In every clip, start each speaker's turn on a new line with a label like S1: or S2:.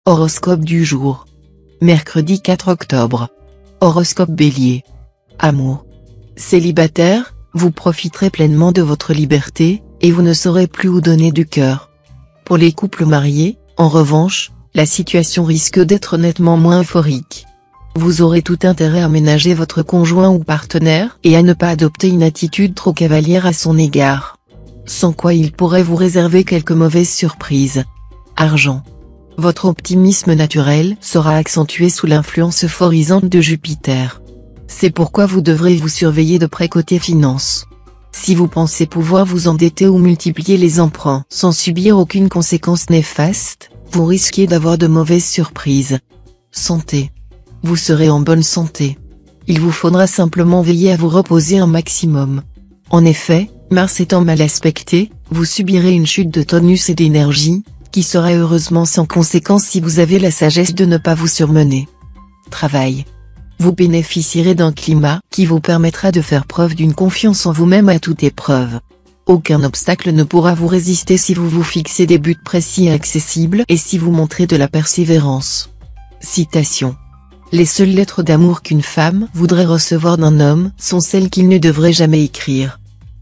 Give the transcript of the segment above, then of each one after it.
S1: Horoscope du jour. Mercredi 4 octobre. Horoscope Bélier. Amour. Célibataire, vous profiterez pleinement de votre liberté, et vous ne saurez plus où donner du cœur. Pour les couples mariés, en revanche, la situation risque d'être nettement moins euphorique. Vous aurez tout intérêt à ménager votre conjoint ou partenaire et à ne pas adopter une attitude trop cavalière à son égard. Sans quoi il pourrait vous réserver quelques mauvaises surprises. Argent. Votre optimisme naturel sera accentué sous l'influence euphorisante de Jupiter. C'est pourquoi vous devrez vous surveiller de près côté finances. Si vous pensez pouvoir vous endetter ou multiplier les emprunts sans subir aucune conséquence néfaste, vous risquez d'avoir de mauvaises surprises. Santé. Vous serez en bonne santé. Il vous faudra simplement veiller à vous reposer un maximum. En effet, Mars étant mal aspecté, vous subirez une chute de tonus et d'énergie, qui sera heureusement sans conséquence si vous avez la sagesse de ne pas vous surmener. Travail. Vous bénéficierez d'un climat qui vous permettra de faire preuve d'une confiance en vous-même à toute épreuve. Aucun obstacle ne pourra vous résister si vous vous fixez des buts précis et accessibles et si vous montrez de la persévérance. Citation. Les seules lettres d'amour qu'une femme voudrait recevoir d'un homme sont celles qu'il ne devrait jamais écrire.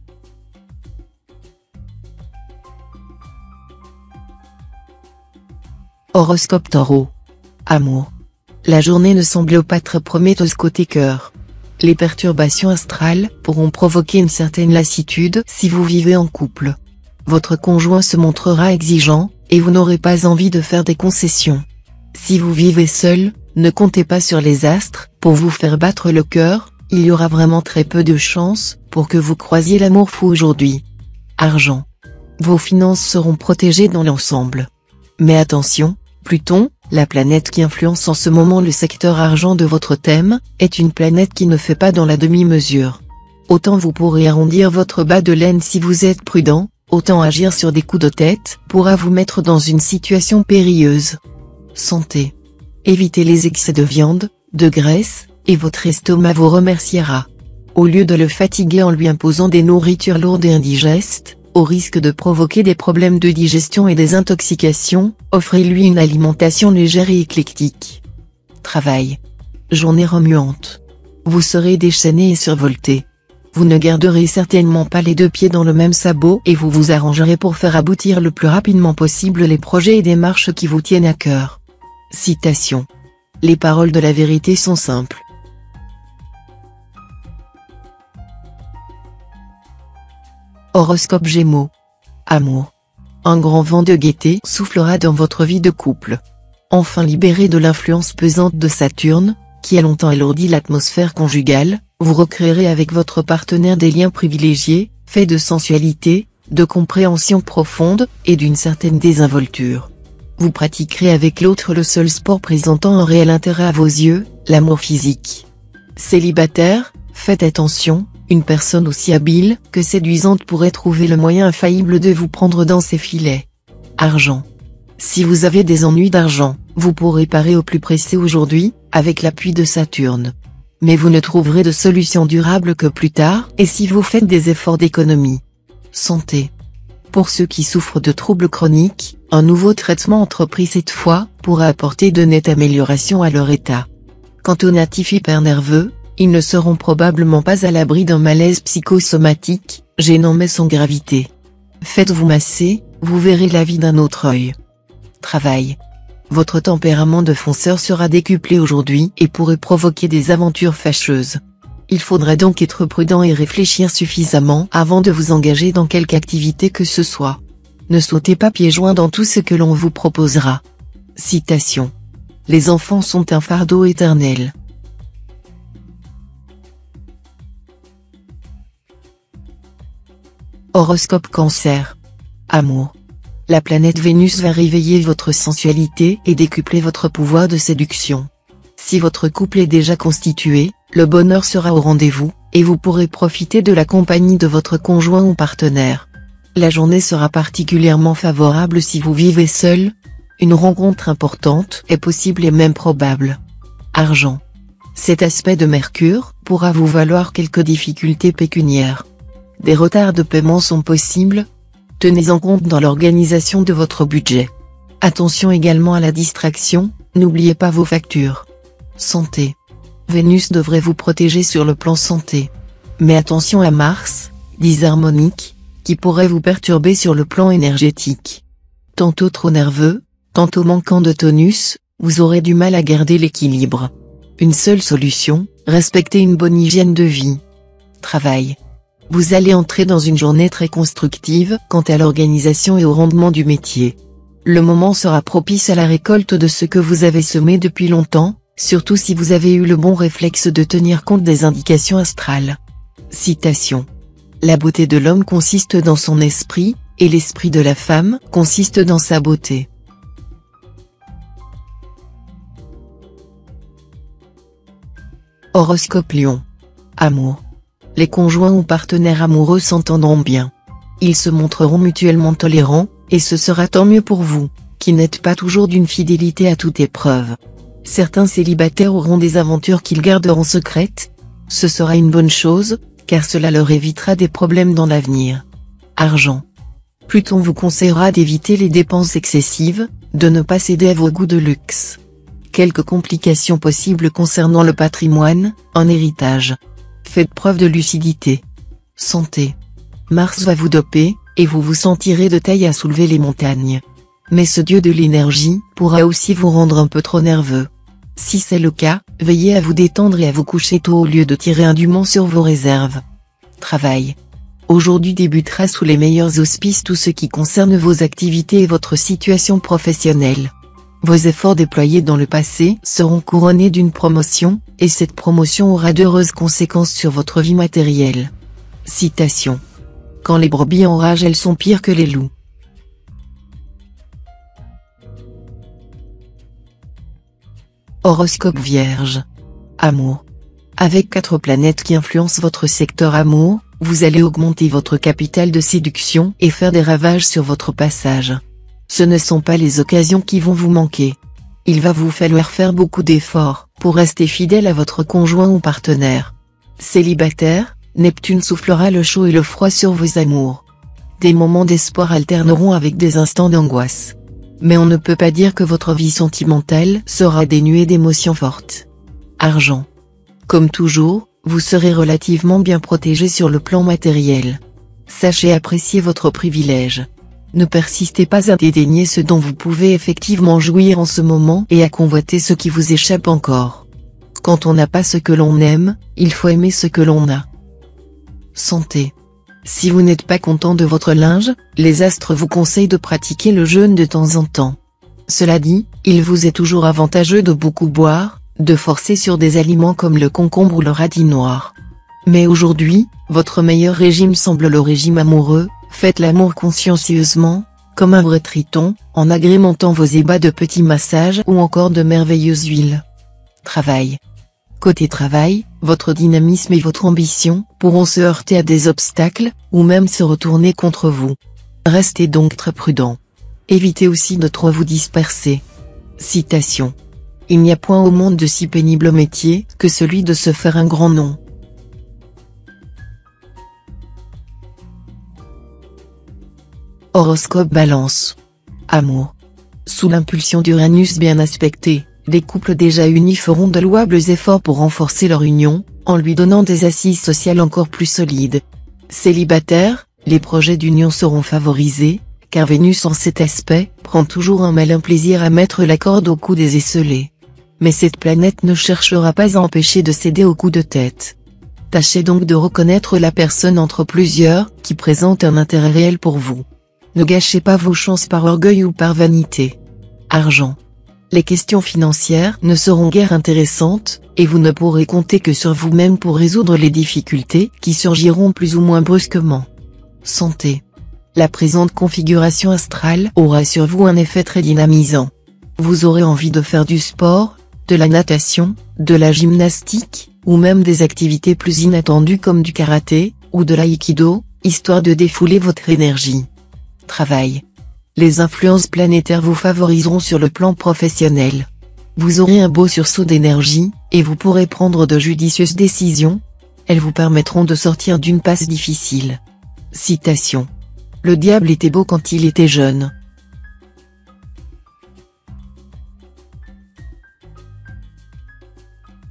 S1: Horoscope Taureau. Amour. La journée ne semble pas très prometteuse côté cœur. Les perturbations astrales pourront provoquer une certaine lassitude si vous vivez en couple. Votre conjoint se montrera exigeant, et vous n'aurez pas envie de faire des concessions. Si vous vivez seul, ne comptez pas sur les astres pour vous faire battre le cœur, il y aura vraiment très peu de chances pour que vous croisiez l'amour fou aujourd'hui. Argent. Vos finances seront protégées dans l'ensemble. Mais attention, Pluton, la planète qui influence en ce moment le secteur argent de votre thème, est une planète qui ne fait pas dans la demi-mesure. Autant vous pourrez arrondir votre bas de laine si vous êtes prudent, autant agir sur des coups de tête pourra vous mettre dans une situation périlleuse. Santé. Évitez les excès de viande, de graisse, et votre estomac vous remerciera. Au lieu de le fatiguer en lui imposant des nourritures lourdes et indigestes, au risque de provoquer des problèmes de digestion et des intoxications, offrez-lui une alimentation légère et éclectique. Travail. Journée remuante. Vous serez déchaîné et survolté. Vous ne garderez certainement pas les deux pieds dans le même sabot et vous vous arrangerez pour faire aboutir le plus rapidement possible les projets et démarches qui vous tiennent à cœur. Citation. Les paroles de la vérité sont simples. Horoscope Gémeaux. Amour. Un grand vent de gaieté soufflera dans votre vie de couple. Enfin libéré de l'influence pesante de Saturne, qui a longtemps alourdi l'atmosphère conjugale, vous recréerez avec votre partenaire des liens privilégiés, faits de sensualité, de compréhension profonde, et d'une certaine désinvolture. Vous pratiquerez avec l'autre le seul sport présentant un réel intérêt à vos yeux, l'amour physique. Célibataire, faites attention. Une personne aussi habile que séduisante pourrait trouver le moyen infaillible de vous prendre dans ses filets. Argent. Si vous avez des ennuis d'argent, vous pourrez parer au plus pressé aujourd'hui, avec l'appui de Saturne. Mais vous ne trouverez de solution durable que plus tard et si vous faites des efforts d'économie. Santé. Pour ceux qui souffrent de troubles chroniques, un nouveau traitement entrepris cette fois pourra apporter de nettes améliorations à leur état. Quant aux natifs hypernerveux, ils ne seront probablement pas à l'abri d'un malaise psychosomatique, gênant mais sans gravité. Faites-vous masser, vous verrez la vie d'un autre œil. Travail. Votre tempérament de fonceur sera décuplé aujourd'hui et pourrait provoquer des aventures fâcheuses. Il faudra donc être prudent et réfléchir suffisamment avant de vous engager dans quelque activité que ce soit. Ne sautez pas pieds joints dans tout ce que l'on vous proposera. Citation. Les enfants sont un fardeau éternel. Horoscope Cancer. Amour. La planète Vénus va réveiller votre sensualité et décupler votre pouvoir de séduction. Si votre couple est déjà constitué, le bonheur sera au rendez-vous, et vous pourrez profiter de la compagnie de votre conjoint ou partenaire. La journée sera particulièrement favorable si vous vivez seul. Une rencontre importante est possible et même probable. Argent. Cet aspect de Mercure pourra vous valoir quelques difficultés pécuniaires. Des retards de paiement sont possibles. Tenez en compte dans l'organisation de votre budget. Attention également à la distraction, n'oubliez pas vos factures. Santé. Vénus devrait vous protéger sur le plan santé. Mais attention à Mars, disharmonique, qui pourrait vous perturber sur le plan énergétique. Tantôt trop nerveux, tantôt manquant de tonus, vous aurez du mal à garder l'équilibre. Une seule solution, respectez une bonne hygiène de vie. Travail. Vous allez entrer dans une journée très constructive quant à l'organisation et au rendement du métier. Le moment sera propice à la récolte de ce que vous avez semé depuis longtemps, surtout si vous avez eu le bon réflexe de tenir compte des indications astrales. Citation. La beauté de l'homme consiste dans son esprit, et l'esprit de la femme consiste dans sa beauté. Horoscope Lion. Amour. Les conjoints ou partenaires amoureux s'entendront bien. Ils se montreront mutuellement tolérants, et ce sera tant mieux pour vous, qui n'êtes pas toujours d'une fidélité à toute épreuve. Certains célibataires auront des aventures qu'ils garderont secrètes. Ce sera une bonne chose, car cela leur évitera des problèmes dans l'avenir. Argent. Pluton vous conseillera d'éviter les dépenses excessives, de ne pas céder à vos goûts de luxe. Quelques complications possibles concernant le patrimoine, un héritage. Faites preuve de lucidité. Santé. Mars va vous doper, et vous vous sentirez de taille à soulever les montagnes. Mais ce dieu de l'énergie pourra aussi vous rendre un peu trop nerveux. Si c'est le cas, veillez à vous détendre et à vous coucher tôt au lieu de tirer indûment sur vos réserves. Travail. Aujourd'hui débutera sous les meilleurs auspices tout ce qui concerne vos activités et votre situation professionnelle. Vos efforts déployés dans le passé seront couronnés d'une promotion, et cette promotion aura d'heureuses conséquences sur votre vie matérielle. Citation. Quand les brebis enragent, elles sont pires que les loups. Horoscope Vierge. Amour. Avec 4 planètes qui influencent votre secteur amour, vous allez augmenter votre capital de séduction et faire des ravages sur votre passage. Ce ne sont pas les occasions qui vont vous manquer. Il va vous falloir faire beaucoup d'efforts pour rester fidèle à votre conjoint ou partenaire. Célibataire, Neptune soufflera le chaud et le froid sur vos amours. Des moments d'espoir alterneront avec des instants d'angoisse. Mais on ne peut pas dire que votre vie sentimentale sera dénuée d'émotions fortes. Argent. Comme toujours, vous serez relativement bien protégé sur le plan matériel. Sachez apprécier votre privilège. Ne persistez pas à dédaigner ce dont vous pouvez effectivement jouir en ce moment et à convoiter ce qui vous échappe encore. Quand on n'a pas ce que l'on aime, il faut aimer ce que l'on a. Santé. Si vous n'êtes pas content de votre linge, les astres vous conseillent de pratiquer le jeûne de temps en temps. Cela dit, il vous est toujours avantageux de beaucoup boire, de forcer sur des aliments comme le concombre ou le radis noir. Mais aujourd'hui, votre meilleur régime semble le régime amoureux. Faites l'amour consciencieusement, comme un vrai triton, en agrémentant vos ébats de petits massages ou encore de merveilleuses huiles. Travail. Côté travail, votre dynamisme et votre ambition pourront se heurter à des obstacles, ou même se retourner contre vous. Restez donc très prudent. Évitez aussi de trop vous disperser. Citation. Il n'y a point au monde de si pénible métier que celui de se faire un grand nom. Horoscope Balance. Amour. Sous l'impulsion d'Uranus bien aspecté, les couples déjà unis feront de louables efforts pour renforcer leur union, en lui donnant des assises sociales encore plus solides. Célibataires, les projets d'union seront favorisés, car Vénus en cet aspect prend toujours un malin plaisir à mettre la corde au cou des esselés. Mais cette planète ne cherchera pas à empêcher de céder au coup de tête. Tâchez donc de reconnaître la personne entre plusieurs qui présente un intérêt réel pour vous. Ne gâchez pas vos chances par orgueil ou par vanité. Argent. Les questions financières ne seront guère intéressantes, et vous ne pourrez compter que sur vous-même pour résoudre les difficultés qui surgiront plus ou moins brusquement. Santé. La présente configuration astrale aura sur vous un effet très dynamisant. Vous aurez envie de faire du sport, de la natation, de la gymnastique, ou même des activités plus inattendues comme du karaté, ou de l'aïkido, histoire de défouler votre énergie. Travail. Les influences planétaires vous favoriseront sur le plan professionnel. Vous aurez un beau sursaut d'énergie, et vous pourrez prendre de judicieuses décisions. Elles vous permettront de sortir d'une passe difficile. Citation. Le diable était beau quand il était jeune.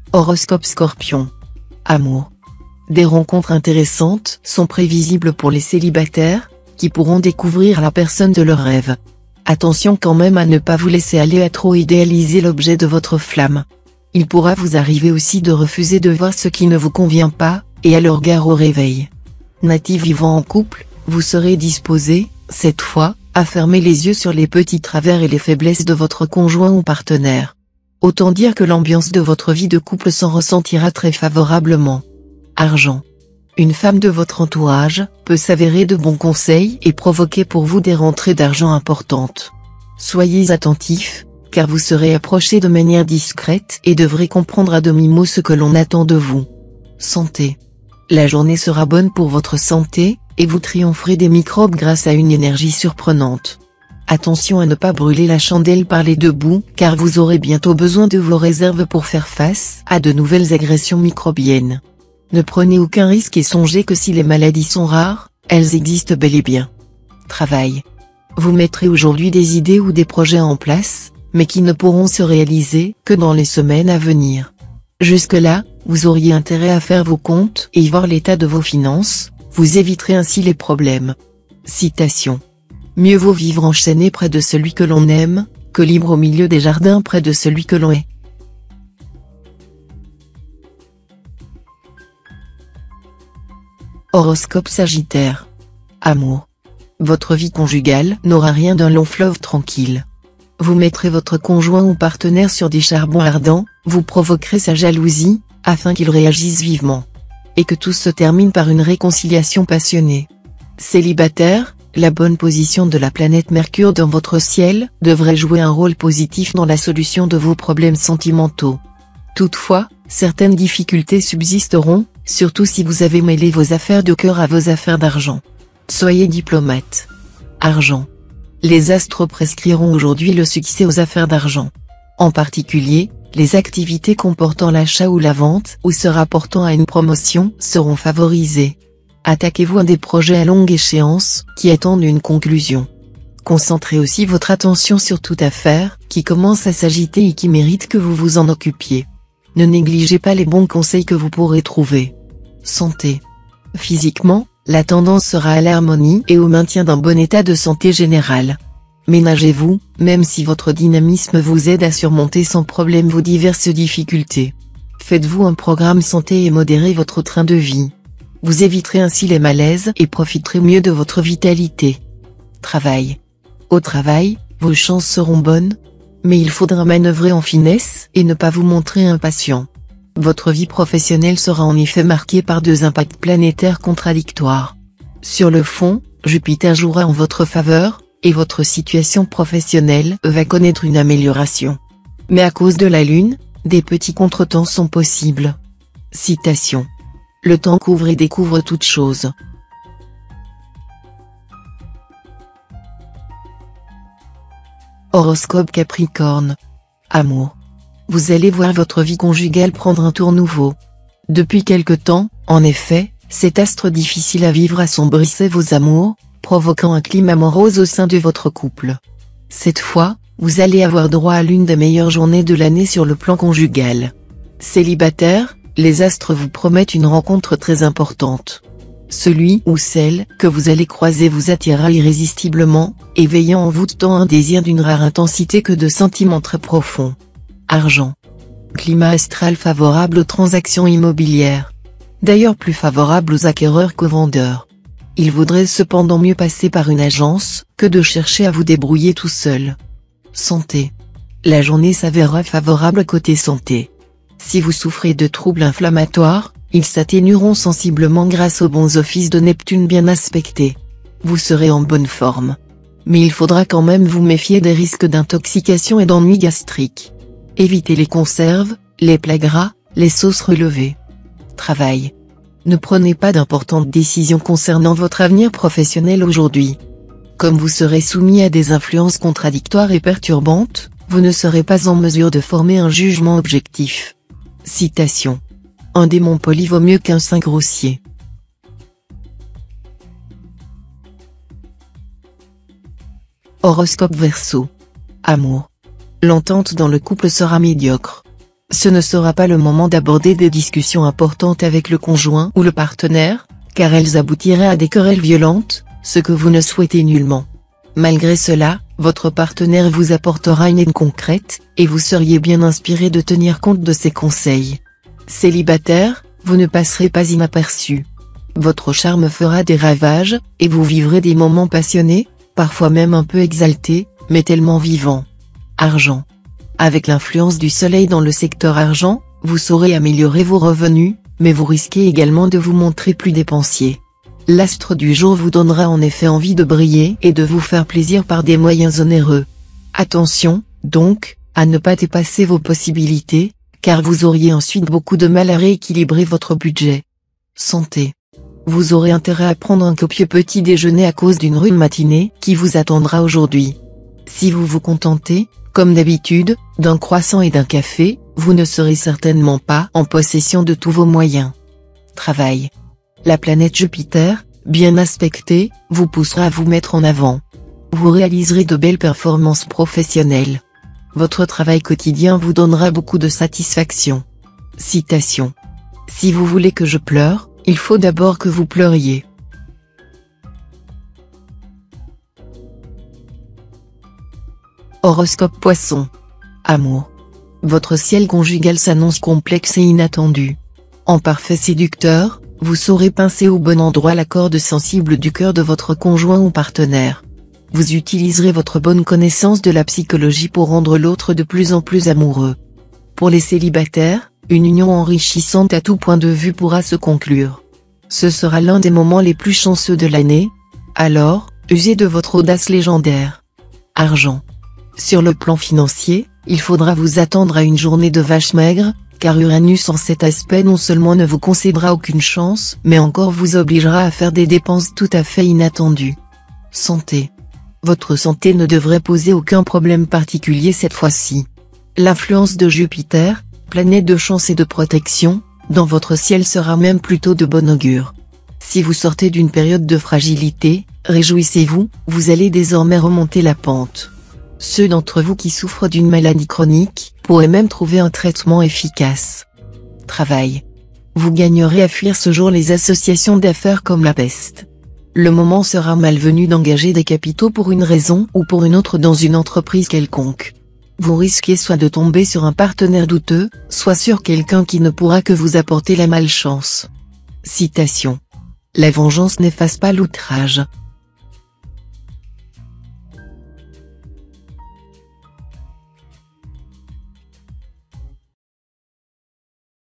S1: Horoscope Scorpion. Amour. Des rencontres intéressantes sont prévisibles pour les célibataires, qui pourront découvrir la personne de leurs rêves. Attention quand même à ne pas vous laisser aller à trop idéaliser l'objet de votre flamme. Il pourra vous arriver aussi de refuser de voir ce qui ne vous convient pas, et à leur gare au réveil. Natif vivant en couple, vous serez disposé, cette fois, à fermer les yeux sur les petits travers et les faiblesses de votre conjoint ou partenaire. Autant dire que l'ambiance de votre vie de couple s'en ressentira très favorablement. Argent. Une femme de votre entourage peut s'avérer de bons conseils et provoquer pour vous des rentrées d'argent importantes. Soyez attentifs, car vous serez approché de manière discrète et devrez comprendre à demi-mot ce que l'on attend de vous. Santé. La journée sera bonne pour votre santé, et vous triompherez des microbes grâce à une énergie surprenante. Attention à ne pas brûler la chandelle par les deux bouts, car vous aurez bientôt besoin de vos réserves pour faire face à de nouvelles agressions microbiennes. Ne prenez aucun risque et songez que si les maladies sont rares, elles existent bel et bien. Travail. Vous mettrez aujourd'hui des idées ou des projets en place, mais qui ne pourront se réaliser que dans les semaines à venir. Jusque-là, vous auriez intérêt à faire vos comptes et y voir l'état de vos finances, vous éviterez ainsi les problèmes. Citation. Mieux vaut vivre enchaîné près de celui que l'on aime, que libre au milieu des jardins près de celui que l'on est. Horoscope Sagittaire. Amour. Votre vie conjugale n'aura rien d'un long fleuve tranquille. Vous mettrez votre conjoint ou partenaire sur des charbons ardents, vous provoquerez sa jalousie, afin qu'il réagisse vivement. Et que tout se termine par une réconciliation passionnée. Célibataire, la bonne position de la planète Mercure dans votre ciel devrait jouer un rôle positif dans la solution de vos problèmes sentimentaux. Toutefois, certaines difficultés subsisteront, surtout si vous avez mêlé vos affaires de cœur à vos affaires d'argent. Soyez diplomate. Argent. Les astres prescriront aujourd'hui le succès aux affaires d'argent. En particulier, les activités comportant l'achat ou la vente ou se rapportant à une promotion seront favorisées. Attaquez-vous à des projets à longue échéance qui attendent une conclusion. Concentrez aussi votre attention sur toute affaire qui commence à s'agiter et qui mérite que vous vous en occupiez. Ne négligez pas les bons conseils que vous pourrez trouver. Santé. Physiquement, la tendance sera à l'harmonie et au maintien d'un bon état de santé général. Ménagez-vous, même si votre dynamisme vous aide à surmonter sans problème vos diverses difficultés. Faites-vous un programme santé et modérez votre train de vie. Vous éviterez ainsi les malaises et profiterez mieux de votre vitalité. Travail. Au travail, vos chances seront bonnes, mais il faudra manœuvrer en finesse et ne pas vous montrer impatient. Votre vie professionnelle sera en effet marquée par deux impacts planétaires contradictoires. Sur le fond, Jupiter jouera en votre faveur, et votre situation professionnelle va connaître une amélioration. Mais à cause de la Lune, des petits contretemps sont possibles. Citation. Le temps couvre et découvre toutes choses. Horoscope Capricorne. Amour. Vous allez voir votre vie conjugale prendre un tour nouveau. Depuis quelque temps, en effet, cet astre difficile à vivre assombrissait vos amours, provoquant un climat morose au sein de votre couple. Cette fois, vous allez avoir droit à l'une des meilleures journées de l'année sur le plan conjugal. Célibataire, les astres vous promettent une rencontre très importante. Celui ou celle que vous allez croiser vous attirera irrésistiblement, éveillant en vous tant un désir d'une rare intensité que de sentiments très profonds. Argent. Climat astral favorable aux transactions immobilières. D'ailleurs plus favorable aux acquéreurs qu'aux vendeurs. Il vaudrait cependant mieux passer par une agence que de chercher à vous débrouiller tout seul. Santé. La journée s'avérera favorable côté santé. Si vous souffrez de troubles inflammatoires, ils s'atténueront sensiblement grâce aux bons offices de Neptune bien aspectés. Vous serez en bonne forme. Mais il faudra quand même vous méfier des risques d'intoxication et d'ennuis gastriques. Évitez les conserves, les plats gras, les sauces relevées. Travail. Ne prenez pas d'importantes décisions concernant votre avenir professionnel aujourd'hui. Comme vous serez soumis à des influences contradictoires et perturbantes, vous ne serez pas en mesure de former un jugement objectif. Citation. Un démon poli vaut mieux qu'un saint grossier. Horoscope Verseau. Amour. L'entente dans le couple sera médiocre. Ce ne sera pas le moment d'aborder des discussions importantes avec le conjoint ou le partenaire, car elles aboutiraient à des querelles violentes, ce que vous ne souhaitez nullement. Malgré cela, votre partenaire vous apportera une aide concrète, et vous seriez bien inspiré de tenir compte de ses conseils. Célibataire, vous ne passerez pas inaperçu. Votre charme fera des ravages, et vous vivrez des moments passionnés, parfois même un peu exaltés, mais tellement vivants. Argent. Avec l'influence du soleil dans le secteur argent, vous saurez améliorer vos revenus, mais vous risquez également de vous montrer plus dépensier. L'astre du jour vous donnera en effet envie de briller et de vous faire plaisir par des moyens onéreux. Attention, donc, à ne pas dépasser vos possibilités, car vous auriez ensuite beaucoup de mal à rééquilibrer votre budget. Santé. Vous aurez intérêt à prendre un copieux petit déjeuner à cause d'une rude matinée qui vous attendra aujourd'hui. Si vous vous contentez, comme d'habitude, d'un croissant et d'un café, vous ne serez certainement pas en possession de tous vos moyens. Travail. La planète Jupiter, bien aspectée, vous poussera à vous mettre en avant. Vous réaliserez de belles performances professionnelles. Votre travail quotidien vous donnera beaucoup de satisfaction. Citation. Si vous voulez que je pleure, il faut d'abord que vous pleuriez. Horoscope Poisson. Amour. Votre ciel conjugal s'annonce complexe et inattendu. En parfait séducteur, vous saurez pincer au bon endroit la corde sensible du cœur de votre conjoint ou partenaire. Vous utiliserez votre bonne connaissance de la psychologie pour rendre l'autre de plus en plus amoureux. Pour les célibataires, une union enrichissante à tout point de vue pourra se conclure. Ce sera l'un des moments les plus chanceux de l'année, alors, usez de votre audace légendaire. Argent. Sur le plan financier, il faudra vous attendre à une journée de vache maigre, car Uranus en cet aspect non seulement ne vous concédera aucune chance, mais encore vous obligera à faire des dépenses tout à fait inattendues. Santé. Votre santé ne devrait poser aucun problème particulier cette fois-ci. L'influence de Jupiter, planète de chance et de protection, dans votre ciel sera même plutôt de bon augure. Si vous sortez d'une période de fragilité, réjouissez-vous, vous allez désormais remonter la pente. Ceux d'entre vous qui souffrent d'une maladie chronique, pourraient même trouver un traitement efficace. Travail. Vous gagnerez à fuir ce jour les associations d'affaires comme la peste. Le moment sera malvenu d'engager des capitaux pour une raison ou pour une autre dans une entreprise quelconque. Vous risquez soit de tomber sur un partenaire douteux, soit sur quelqu'un qui ne pourra que vous apporter la malchance. Citation. La vengeance n'efface pas l'outrage.